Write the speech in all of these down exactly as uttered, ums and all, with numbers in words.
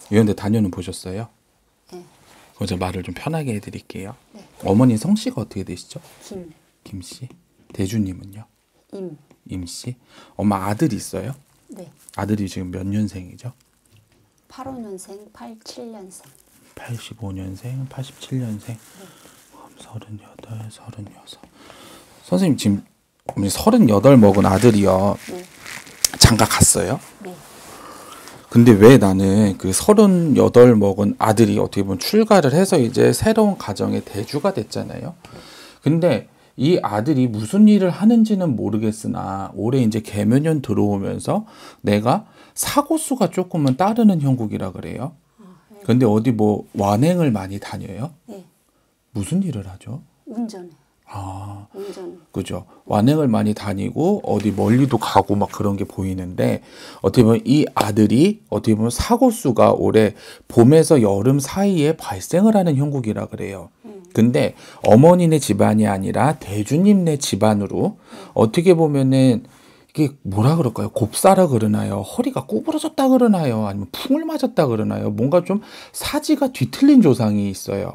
이런 데 다녀는 보셨어요? 네. 그럼 제가 말을 좀 편하게 해드릴게요. 네. 어머니 성씨가 어떻게 되시죠? 김. 김씨. 대주님은요? 임. 임씨. 엄마 아들이 있어요? 네. 아들이 지금 몇 년생이죠? 팔십오 년생, 팔십칠 년생. 팔십오 년생, 팔십칠 년생. 네. 서른여덟, 서른여섯. 선생님 지금 어머니 서른여덟 먹은 아들이요. 네. 장가 갔어요? 네. 근데 왜 나는 그 서른여덟 먹은 아들이 어떻게 보면 출가를 해서 이제 새로운 가정의 대주가 됐잖아요. 근데 이 아들이 무슨 일을 하는지는 모르겠으나 올해 이제 계묘년 들어오면서 내가 사고수가 조금은 따르는 형국이라 그래요. 근데 어디 뭐 완행을 많이 다녀요? 네. 무슨 일을 하죠? 운전해. 아, 운전. 그죠. 완행을 많이 다니고 어디 멀리도 가고 막 그런 게 보이는데 어떻게 보면 이 아들이 어떻게 보면 사고수가 올해 봄에서 여름 사이에 발생을 하는 형국이라 그래요. 근데 어머니네 집안이 아니라 대주님네 집안으로 어떻게 보면은 이게 뭐라 그럴까요? 곱사라 그러나요? 허리가 구부러졌다 그러나요? 아니면 풍을 맞았다 그러나요? 뭔가 좀 사지가 뒤틀린 조상이 있어요.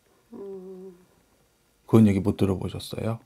그런 얘기 못 들어보셨어요?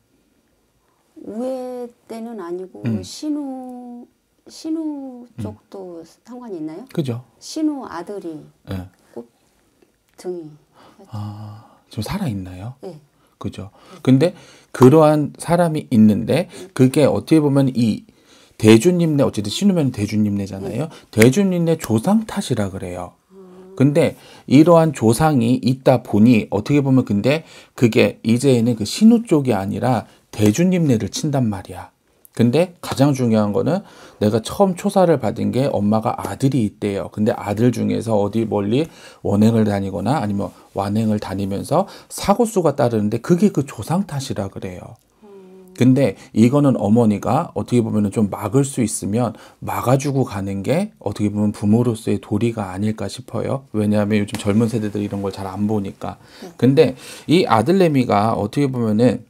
우회 때는 아니고 음. 신우 신우 쪽도 상관이 있나요? 그죠? 신우 아들이 예. 꼭 등이. 아, 지금 살아있나요? 네. 그죠? 근데 그러한 사람이 있는데 그게 어떻게 보면 이 대주님네 어쨌든 신우면 대주님네잖아요. 대주님네 조상 탓이라 그래요. 근데 이러한 조상이 있다 보니 어떻게 보면 근데 그게 이제는 그 신우 쪽이 아니라 대주님네를 친단 말이야. 근데 가장 중요한 거는 내가 처음 초사를 받은 게 엄마가 아들이 있대요. 근데 아들 중에서 어디 멀리 원행을 다니거나 아니면 완행을 다니면서 사고수가 따르는데 그게 그 조상 탓이라 그래요. 근데 이거는 어머니가 어떻게 보면 좀 막을 수 있으면 막아주고 가는 게 어떻게 보면 부모로서의 도리가 아닐까 싶어요. 왜냐하면 요즘 젊은 세대들이 이런 걸 잘 안 보니까. 근데 이 아들내미가 어떻게 보면은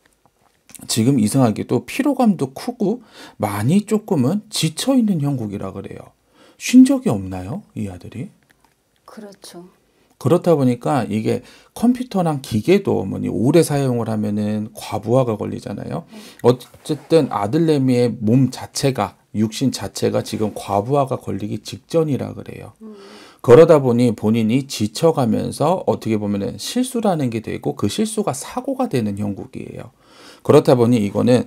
지금 이상하게도 피로감도 크고 많이 조금은 지쳐있는 형국이라 그래요. 쉰 적이 없나요? 이 아들이? 그렇죠. 그렇다 보니까 이게 컴퓨터랑 기계도 어머니 오래 사용을 하면은 과부하가 걸리잖아요. 어쨌든 아들내미의 몸 자체가 육신 자체가 지금 과부하가 걸리기 직전이라 그래요. 그러다 보니 본인이 지쳐가면서 어떻게 보면은 실수라는 게 되고 그 실수가 사고가 되는 형국이에요. 그렇다 보니 이거는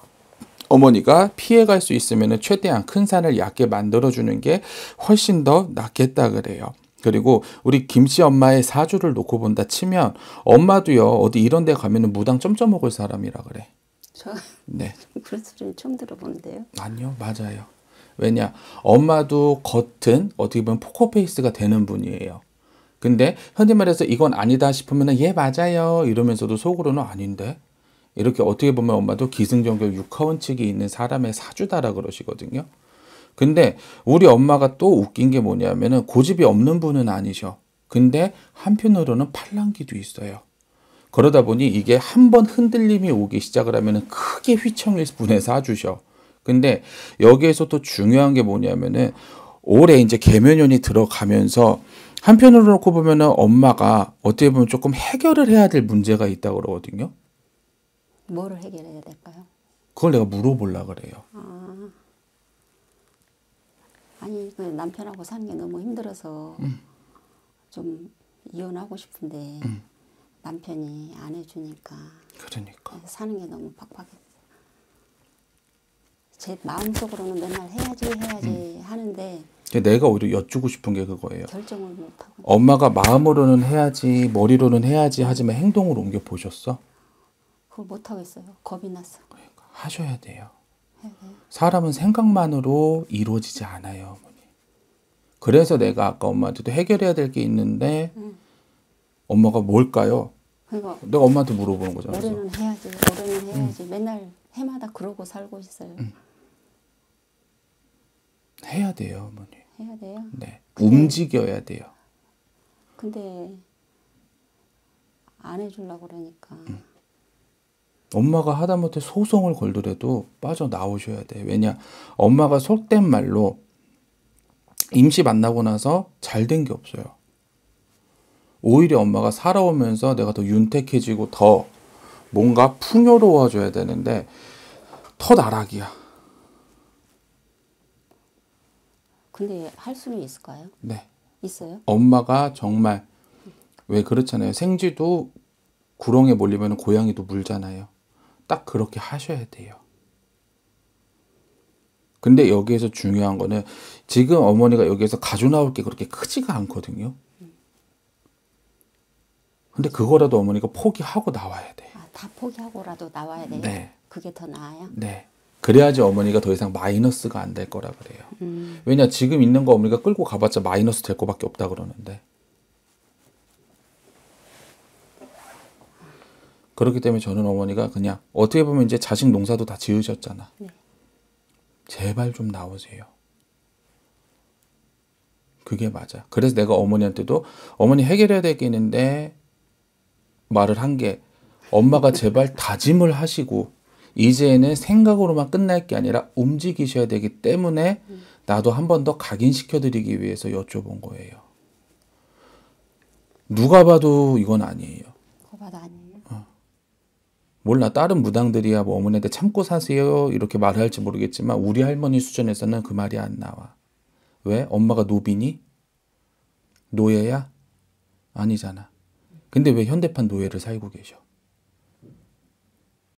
어머니가 피해갈 수 있으면 최대한 큰 산을 얕게 만들어주는 게 훨씬 더 낫겠다 그래요. 그리고 우리 김씨 엄마의 사주를 놓고 본다 치면 엄마도요 어디 이런 데 가면은 무당 점점 먹을 사람이라 그래. 저 네. 그런 소리는 처음 들어보는데요. 아니요, 맞아요. 왜냐, 엄마도 겉은 어떻게 보면 포커페이스가 되는 분이에요. 근데 현대 말해서 이건 아니다 싶으면 예 맞아요 이러면서도 속으로는 아닌데 이렇게 어떻게 보면 엄마도 기승전결 육하원 측이 있는 사람의 사주다라 그러시거든요. 근데 우리 엄마가 또 웃긴 게 뭐냐면은 고집이 없는 분은 아니셔. 근데 한편으로는 팔랑귀도 있어요. 그러다 보니 이게 한번 흔들림이 오기 시작을 하면은 크게 휘청일 분의 사주셔. 근데 여기에서 또 중요한 게 뭐냐면은 올해 이제 계묘년이 들어가면서 한편으로 놓고 보면은 엄마가 어떻게 보면 조금 해결을 해야 될 문제가 있다고 그러거든요. 뭐를 해결해야 될까요? 그걸 내가 물어보려고 그래요. 아, 아니 그 남편하고 사는 게 너무 힘들어서 음. 좀 이혼하고 싶은데 음. 남편이 안 해주니까 그러니까. 사는 게 너무 팍팍해. 제 마음속으로는 맨날 해야지 해야지 음. 하는데 내가 오히려 여쭈고 싶은 게 그거예요. 결정을 못하고. 엄마가 마음으로는 해야지 머리로는 해야지 하지만 행동으로 옮겨 보셨어? 그걸 못하겠어요. 겁이 났어. 그러니까 하셔야 돼요. 해야 돼요. 사람은 생각만으로 이루어지지 않아요, 어머니. 그래서 내가 아까 엄마한테도 해결해야 될 게 있는데 응. 엄마가 뭘까요? 그러니까 내가 엄마한테 물어보는 거잖아. 그래서. 올해는 해야지, 올해는 해야지. 맨날 해마다 그러고 살고 있어요. 음. 해야 돼요, 어머니. 해야 돼요. 네, 근데- 움직여야 돼요. 근데 안 해주려고 그러니까 엄마가 하다못해 소송을 걸더라도 빠져나오셔야 돼. 왜냐, 엄마가 속된 말로 임시 만나고 나서 잘 된 게 없어요. 오히려 엄마가 살아오면서 내가 더 윤택해지고 더 뭔가 풍요로워져야 되는데 더 나락이야. 근데 할 수는 있을까요? 네. 있어요? 엄마가 정말 왜 그렇잖아요. 생쥐도 구렁에 몰리면 고양이도 물잖아요. 딱 그렇게 하셔야 돼요. 근데 여기에서 중요한 거는 지금 어머니가 여기에서 가져 나올 게 그렇게 크지가 않거든요. 근데 그거라도 어머니가 포기하고 나와야 돼. 아, 다 포기하고라도 나와야 돼요? 네. 그게 더 나아요? 네. 그래야지 어머니가 더 이상 마이너스가 안 될 거라 그래요. 음. 왜냐 지금 있는 거 어머니가 끌고 가봤자 마이너스 될 거밖에 없다 그러는데. 그렇기 때문에 저는 어머니가 그냥 어떻게 보면 이제 자식 농사도 다 지으셨잖아. 네. 제발 좀 나오세요. 그게 맞아. 그래서 내가 어머니한테도 어머니 해결해야 될 게 있는데 말을 한 게 엄마가 제발 다짐을 하시고 이제는 생각으로만 끝날 게 아니라 움직이셔야 되기 때문에 나도 한 번 더 각인시켜드리기 위해서 여쭤본 거예요. 누가 봐도 이건 아니에요. 그거 봐도 아니에요. 몰라 다른 무당들이야 뭐 어머니한테 참고 사세요 이렇게 말할지 모르겠지만 우리 할머니 수준에서는 그 말이 안 나와. 왜? 엄마가 노비니? 노예야? 아니잖아. 근데 왜 현대판 노예를 살고 계셔?